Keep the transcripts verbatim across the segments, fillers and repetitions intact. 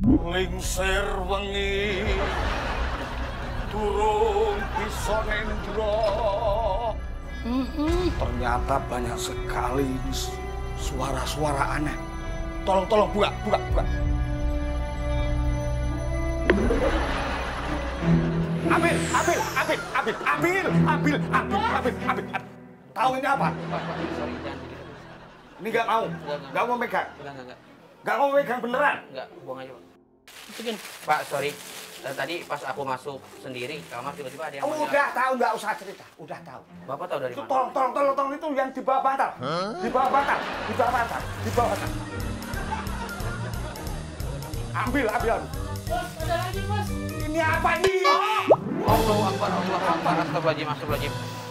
Lingsir wengi durung bisa nendra. Mm-hmm. Ternyata banyak sekali suara-suara aneh. Tolong, tolong buka, buka, buka. Abil, Abil, Abil, Abil, Abil, Abil, Abil, Abil, Abil. Tahu ini apa? Pak, Pak, sorry, jangan gitu. Ini nggak mau, nggak mau megang. Enggak, enggak, enggak. Nggak mau megang beneran? Enggak, buang aja, Pak. Mungkin, Pak, sorry. Tadi pas aku masuk sendiri kamar tiba-tiba ada yang oh, udah tahu, nggak usah cerita, udah tahu. Bapak tahu dari itu mana? Tolong, tolong, tolong, tolong itu yang di bawah bantal, huh? Di bawah bantal, di bawah bantal, di bawah bantal. Ambil, ambil, ambil. Bos, ada lagi, Bos. Ini apa ini? Oh, Allah Akbar, Allah Akbar, astagfirullahaladzim, astagfirullahaladzim.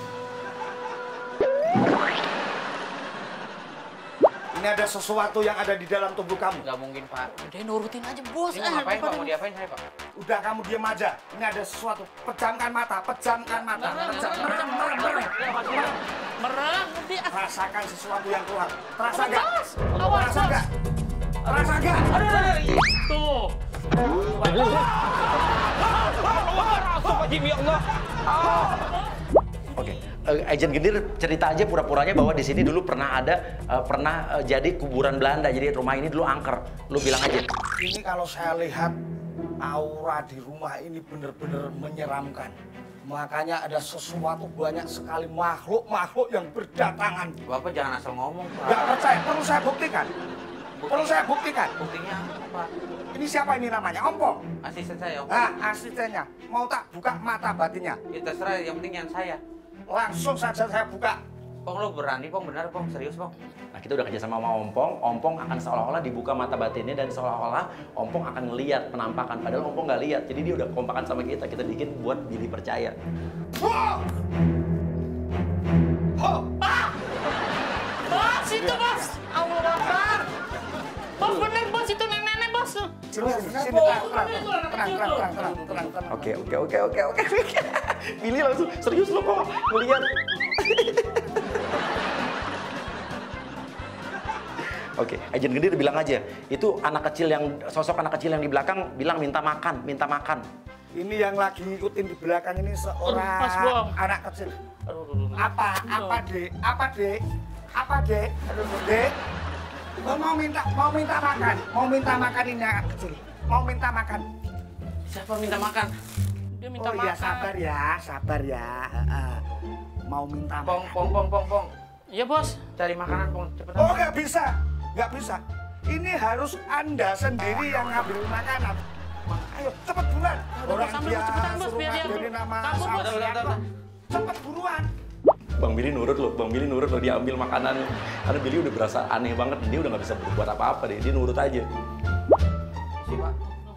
Ini ada sesuatu yang ada di dalam tubuh kamu. Nggak mungkin, Pak. Udah nurutin aja, Bos. Ini mau ngapain, Pak? Mau diapain saya, Pak? Udah kamu diam aja. Ini ada sesuatu. Pejamkan mata, pejamkan mata. Pejam, merem, merem, merem. Merem, nanti. Rasakan sesuatu yang keluar. Terasa nggak? Awas, Terasa nggak? Terasa nggak? Tuh. Astagfirullahaladzim, ya Allah. Oke, uh, Agent Gendir cerita aja pura-puranya bahwa di sini dulu pernah ada, uh, pernah uh, jadi kuburan Belanda. Jadi rumah ini dulu angker. Lu bilang aja. Ini kalau saya lihat aura di rumah ini benar-benar menyeramkan. Makanya ada sesuatu banyak sekali makhluk-makhluk yang berdatangan. Bapak jangan asal ngomong, Pak. Gak percaya, perlu saya buktikan. Bukti. Perlu saya buktikan. Buktinya apa, Pak? Ini siapa ini namanya? Ompong. Asisten saya, Om. Ah, asistennya. Mau tak buka mata batinnya? Ya terserah, yang penting yang saya. Langsung saja saya buka. Pong, lo berani, Pong? Benar, Pong? Serius, Pong? Nah, kita udah kerja sama sama Ompong. Ompong akan seolah-olah dibuka mata batinnya dan seolah-olah Ompong akan ngeliat penampakan. Padahal Ompong nggak lihat. Jadi dia udah kompakan sama kita. Kita bikin buat Billy percaya. Oh! Oh! Pak! Bos, itu, Bos. Allah Akbar. Bos, bener, Bos. Itu nenek-nenek, Bos. Sini, sini, tenang, tenang, tenang, tenang, tenang, tenang, tenang, tenang. Oke, oke, oke, oke, oke. Billy langsung serius lo kok ngeliat. Oke, Agent Gendir bilang aja, itu anak kecil yang, sosok anak kecil yang di belakang bilang minta makan, minta makan. Ini yang lagi ngikutin di belakang ini seorang Pas, Bang. anak kecil. Aduh, aduh, aduh. Apa, apa, Dek? Apa, Dek? Apa, Dek? Aduh, Dek. Lo mau minta, mau minta makan? Mau minta makan ini anak kecil? Mau minta makan? Siapa minta makan? Dia minta Oh makan. iya, sabar ya, sabar ya. Heeh. Mau minta Pong, makan. Pong, Pong, Pong, Pong. Iya, Bos. Cari makanan, Pong. Cepetan. Oh, nggak bisa, nggak bisa. Ini harus Anda sendiri yang ngambil makanan. Ayo, cepet buruan. Orang sambil dia cepetan, Bos, suruh biar dia ngambilin nama kabur, Bos. sama Bentar, bentar, bentar. cepet buruan. Bang Billy nurut loh, Bang Billy nurut loh, dia ambil makanannya. Karena Billy udah berasa aneh banget, dia udah nggak bisa berbuat apa-apa deh, dia nurut aja. Si, Pak.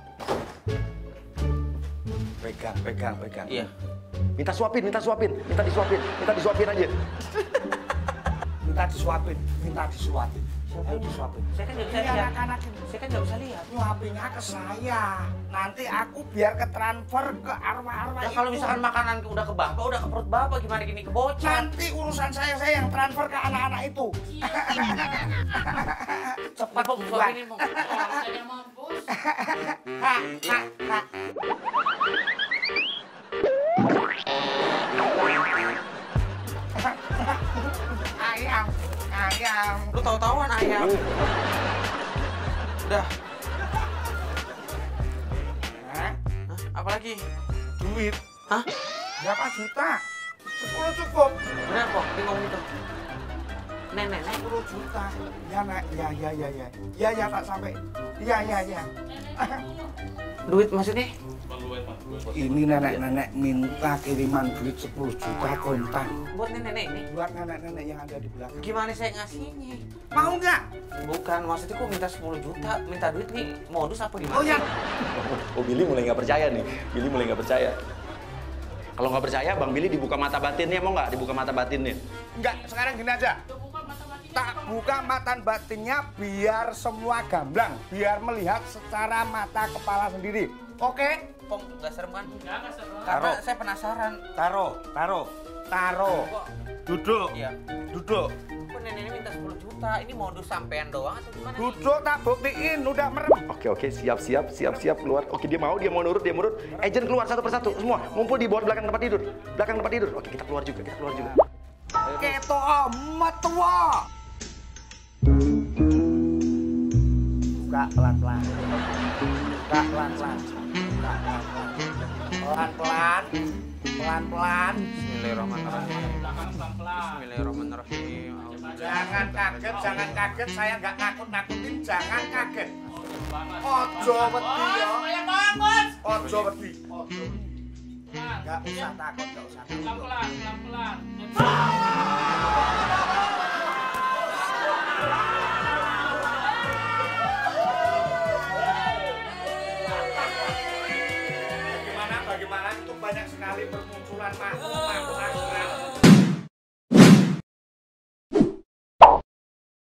Pegang, pegang, pegang. Iya. Minta suapin, minta suapin, minta disuapin, minta disuapin aja. Minta disuapin, minta disuapin. Ayo disuapin. Saya kan nggak bisa Ini lihat. anak-anak ini. Saya kan nggak bisa lihat. Nyuapinnya ke saya. Nanti aku biar ke transfer ke arwah-arwah Nah, itu. kalau misalkan makanan udah ke Bapak, udah ke perut Bapak, gimana gini ke bocah? Nanti urusan saya, saya yang transfer ke anak-anak itu. Cepat Pong, buruan. suapin ini, Pong. Saya mau, Bos. Ha, ha, ha. Ayam, ayam. Lu tahu-tahuan ayam. Udah. Hah? Hah? Apalagi? Duit. Hah? Berapa juta? Sepuluh cukup. Bener, Pong. Dia ngomong gitu. Nenek, nenek. Sepuluh juta. Ya, nak. Ya, ya, ya, ya. Ya, ya, tak sampai. Ya, ya, ya. Duit maksudnya? Ini nenek-nenek minta kiriman duit sepuluh juta kontan. Buat nenek-nenek ini? Buat nenek-nenek yang ada di belakang. Gimana saya ngasihnya? Mau nggak? Bukan, maksudnya kok minta sepuluh juta, minta duit nih modus apa gimana? Oh ya. Oh, Billy mulai nggak percaya nih, Billy mulai nggak percaya. Kalau nggak percaya, Bang Billy dibuka mata batinnya, mau nggak dibuka mata batinnya? Enggak, sekarang gini aja. Tak buka mata batinnya biar semua gamblang, biar melihat secara mata kepala sendiri. Oke? Pong, nggak serem kan? Enggak, enggak serem. Karena Taruh. saya penasaran. Taruh, taruh. Taro. Duduk. Iya. Duduk. Kok nenek ini minta sepuluh juta? Ini modus sampean doang atau gimana? nih? Duduk tak buktiin, udah merem. Oke oke siap siap siap siap keluar. Oke dia mau dia mau nurut dia mau nurut. Agent keluar satu persatu semua ngumpul di bawah belakang tempat tidur. Belakang tempat tidur. Oke kita keluar juga kita keluar juga. Keto amat tua. Buka pelan-pelan. Buka pelan-pelan. Buka pelan-pelan. Pelan-pelan. Pelan-pelan. Bismillahirrahmanirrahim. Bismillahirrahmanirrahim. Jangan kaget, jangan kaget. Saya nggak nakut-nakutin. Jangan kaget. Ojo wedi ya. Ojo wedi. Nggak usah takut, nggak usah takut. Pelan-pelan, pelan-pelan. Bagaimana, bagaimana itu banyak sekali bermunculan makhluk-makhluk akhirat.